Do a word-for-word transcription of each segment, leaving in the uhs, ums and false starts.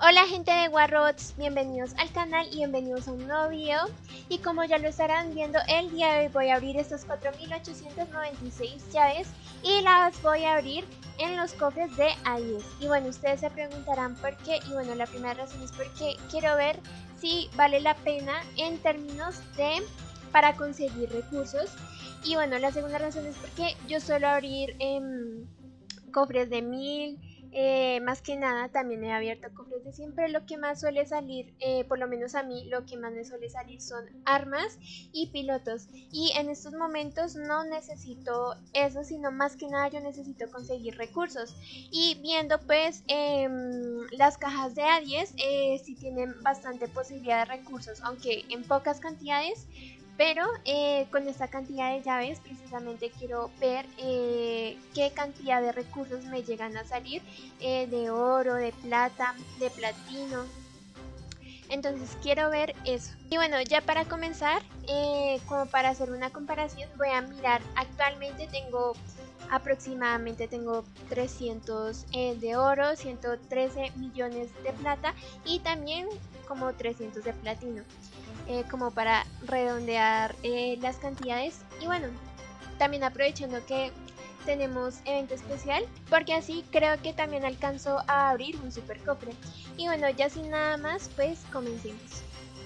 Hola gente de Warrods, bienvenidos al canal y bienvenidos a un nuevo video. Y como ya lo estarán viendo, el día de hoy voy a abrir estas cuatro mil ochocientas noventa y seis llaves y las voy a abrir en los cofres de A diez. Y bueno, ustedes se preguntarán por qué, y bueno, la primera razón es porque quiero ver si vale la pena en términos de para conseguir recursos. Y bueno, la segunda razón es porque yo suelo abrir eh, cofres de mil. Eh, más que nada también he abierto cofres de cien, pero lo que más suele salir, eh, por lo menos a mí, lo que más me suele salir son armas y pilotos. Y en estos momentos no necesito eso, sino más que nada yo necesito conseguir recursos. Y viendo pues eh, las cajas de A diez, eh, sí tienen bastante posibilidad de recursos, aunque en pocas cantidades. Pero eh, con esta cantidad de llaves precisamente quiero ver eh, qué cantidad de recursos me llegan a salir, eh, de oro, de plata, de platino. Entonces quiero ver eso. Y bueno, ya para comenzar, eh, como para hacer una comparación, voy a mirar. Actualmente tengo aproximadamente tengo trescientos eh, de oro, ciento trece millones de plata y también como trescientos de platino. Eh, como para redondear eh, las cantidades. Y bueno, también aprovechando que tenemos evento especial, porque así creo que también alcanzo a abrir un super cofre. Y bueno, ya sin nada más, pues comencemos.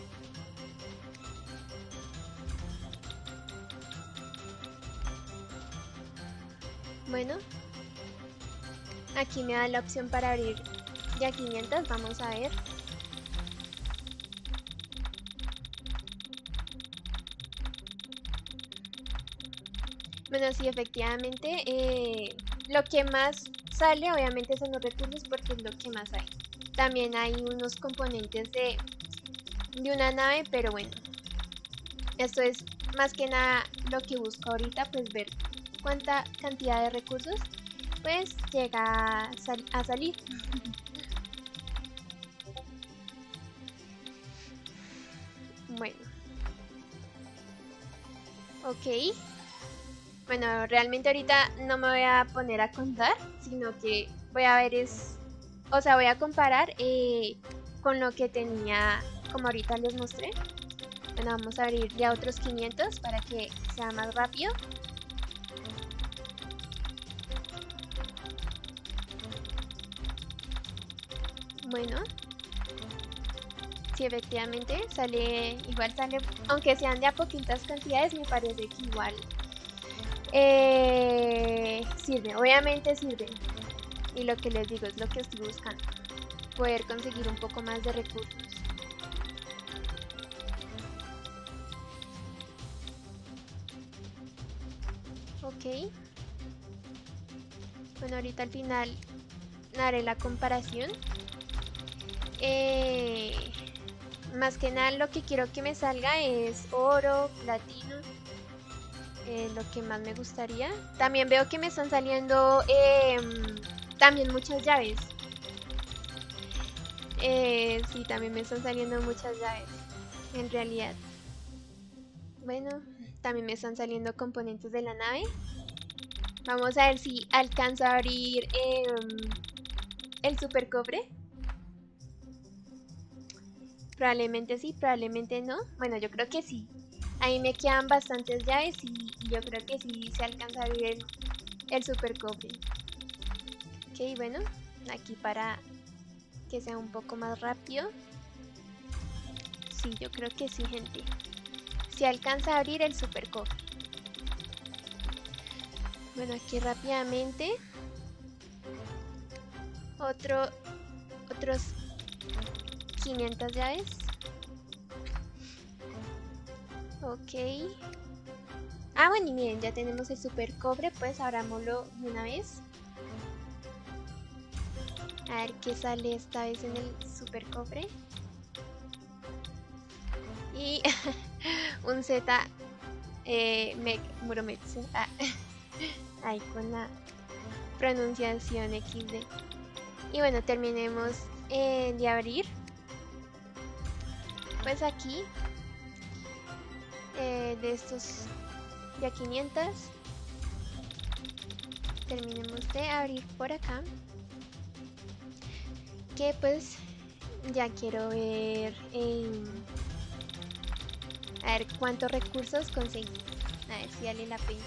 Bueno, aquí me da la opción para abrir ya quinientas, vamos a ver. Bueno, sí, efectivamente, eh, lo que más sale obviamente son los recursos porque es lo que más hay. También hay unos componentes de, de una nave, pero bueno, esto es más que nada lo que busco ahorita, pues ver cuánta cantidad de recursos pues llega a, sal a salir. Bueno, ok. Bueno, realmente ahorita no me voy a poner a contar, sino que voy a ver es, o sea, voy a comparar eh, con lo que tenía, como ahorita les mostré. Bueno, vamos a abrir ya otros quinientos para que sea más rápido. Bueno, sí, efectivamente sale, igual sale, aunque sean de a poquitas cantidades, me parece que igual eh, sirve, obviamente sirve. Y lo que les digo es lo que estoy buscando, poder conseguir un poco más de recursos. Ok. Bueno, ahorita al final haré la comparación. Eh, más que nada lo que quiero que me salga es oro, platino. Eh, lo que más me gustaría. También veo que me están saliendo eh, también muchas llaves. Eh, sí, también me están saliendo muchas llaves. En realidad. Bueno, también me están saliendo componentes de la nave. Vamos a ver si alcanzo a abrir eh, el super cofre. Probablemente sí, probablemente no. Bueno, yo creo que sí. Ahí me quedan bastantes llaves y, y yo creo que sí se alcanza a abrir el, el super cofre. Ok, bueno, aquí para que sea un poco más rápido. Sí, yo creo que sí, gente. Se alcanza a abrir el super cofre. Bueno, aquí rápidamente. Otro, otros quinientas llaves. Ok. Ah, bueno, y miren, ya tenemos el super cofre, pues abrámoslo de una vez. A ver qué sale esta vez en el super cofre. Y un Z eh, Meg Murometsu. Ah, ahí con la pronunciación equis de. Y bueno, terminemos eh, de abrir. Pues aquí eh, de estos ya quinientas. Terminemos de abrir por acá. Que pues Ya quiero ver... Eh, a ver cuántos recursos conseguí. A ver si vale la pena.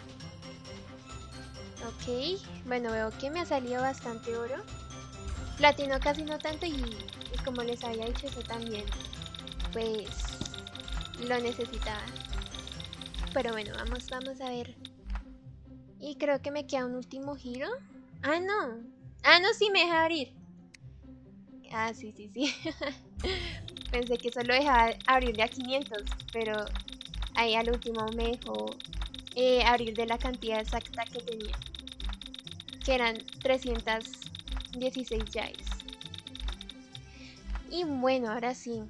Ok, bueno, veo que me ha salido bastante oro. Platino casi no tanto y, y como les había dicho, eso también, pues, lo necesitaba. Pero bueno, vamos, vamos a ver. Y creo que me queda un último giro. Ah, no. Ah, no, sí, me deja abrir. Ah, sí, sí, sí. Pensé que solo dejaba abrir de a quinientos, pero ahí al último me dejó eh, abrir de la cantidad exacta que tenía, que eran trescientos dieciséis llaves. Y bueno, ahora sí.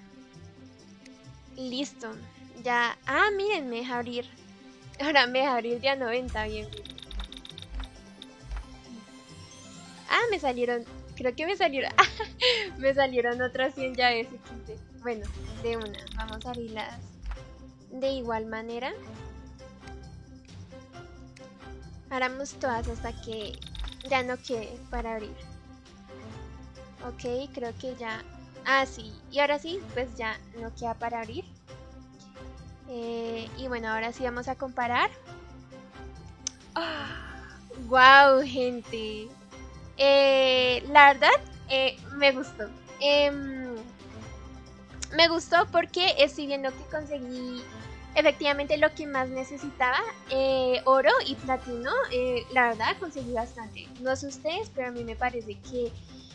Listo. Ya. Ah, miren, me deja abrir. Ahora me deja abrir de a noventa, bien, bien. Ah, me salieron. Creo que me salieron. Me salieron otras cien llaves. Bueno, de una. Vamos a abrirlas de igual manera. Haremos todas hasta que ya no quede para abrir. Ok, creo que ya... Ah, sí. Y ahora sí, pues ya no queda para abrir. Eh, y bueno, ahora sí vamos a comparar. ¡Wow, gente! Eh, la verdad, eh, me gustó. Eh, me gustó porque estoy viendo que conseguí efectivamente lo que más necesitaba, eh, oro y platino. Eh, la verdad conseguí bastante, no sé ustedes, pero a mí me parece que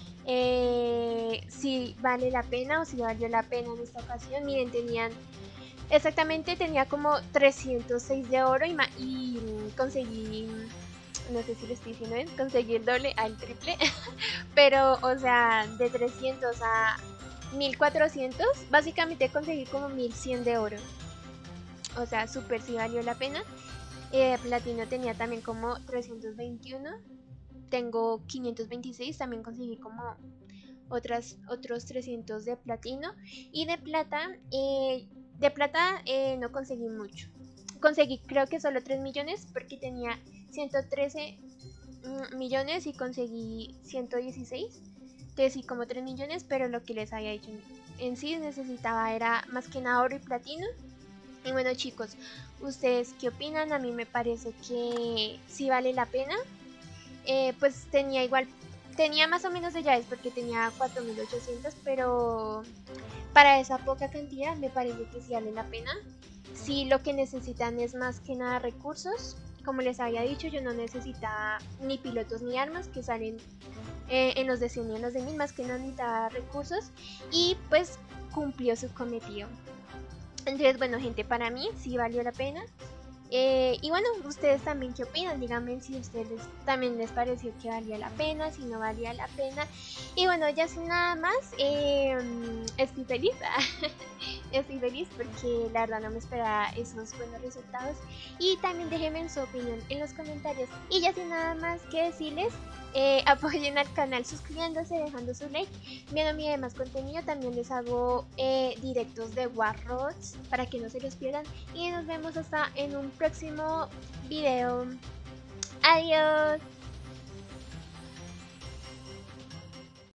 eh, si vale la pena o si valió la pena en esta ocasión. Miren, tenían exactamente, tenía como trescientos seis de oro y, y conseguí, no sé si lo estoy diciendo bien, conseguí el doble al triple, pero o sea, de trescientos a mil cuatrocientos, básicamente conseguí como mil cien de oro. O sea, súper sí valió la pena. Eh, platino tenía también como trescientos veintiuno. Tengo quinientos veintiséis, también conseguí como otras, otros trescientos de platino. Y de plata, eh, de plata eh, no conseguí mucho. Conseguí creo que solo tres millones porque tenía ciento trece mm, millones y conseguí ciento dieciséis. Entonces sí, como tres millones, pero lo que les había dicho en sí necesitaba era más que nada oro y platino. Y bueno, chicos, ¿ustedes qué opinan? A mí me parece que sí vale la pena. Eh, pues tenía igual, tenía más o menos de llaves porque tenía cuatro mil ochocientos, pero para esa poca cantidad me parece que sí vale la pena. Si lo que necesitan es más que nada recursos, como les había dicho, yo no necesitaba ni pilotos ni armas que salen eh, en los de cien y en los de mil, más que nada necesitaba recursos y pues cumplió su cometido. Entonces, bueno, gente, para mí sí valió la pena. Eh, y bueno, ustedes también qué opinan, díganme si a ustedes también les pareció que valía la pena, si no valía la pena. Y bueno, ya sin nada más, eh, estoy feliz, estoy feliz porque la verdad no me esperaba esos buenos resultados. Y también déjenme su opinión en los comentarios. Y ya sin nada más que decirles, eh, apoyen al canal suscribiéndose, dejando su like, viendo mi demás contenido. También les hago eh, directos de Warrods para que no se los pierdan. Y nos vemos hasta en un próximo video. Adiós.